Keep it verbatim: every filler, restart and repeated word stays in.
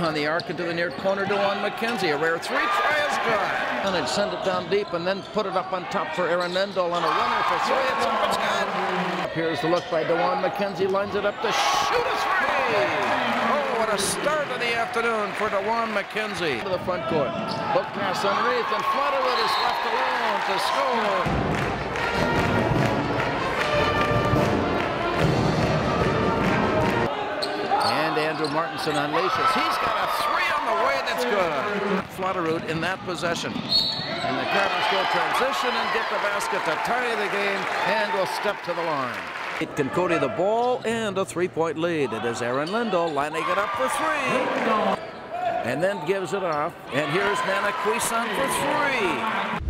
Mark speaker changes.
Speaker 1: on the arc into the near corner to on McKenzie. A rare three try is good. And they'd send it down deep and then put it up on top for Aaron Nendel on a runner for three. It's up, it's good. Here's the look by DeJuan McKenzie. Lines it up to shoot a three. Oh, what a start of the afternoon for DeJuan McKenzie. To the front court. Hook pass underneath, and Flatterwood is left alone to score. And Andrew Martinson unleashes. He's got a three on the way that's good. Flatterwood in that possession. And the Cobbers go transition and get the basket to tie the game and will step to the line. It Concordia the ball and a three-point lead. It is Aaron Lindell lining it up for three. And then gives it off. And here's Nana Cuisan for three.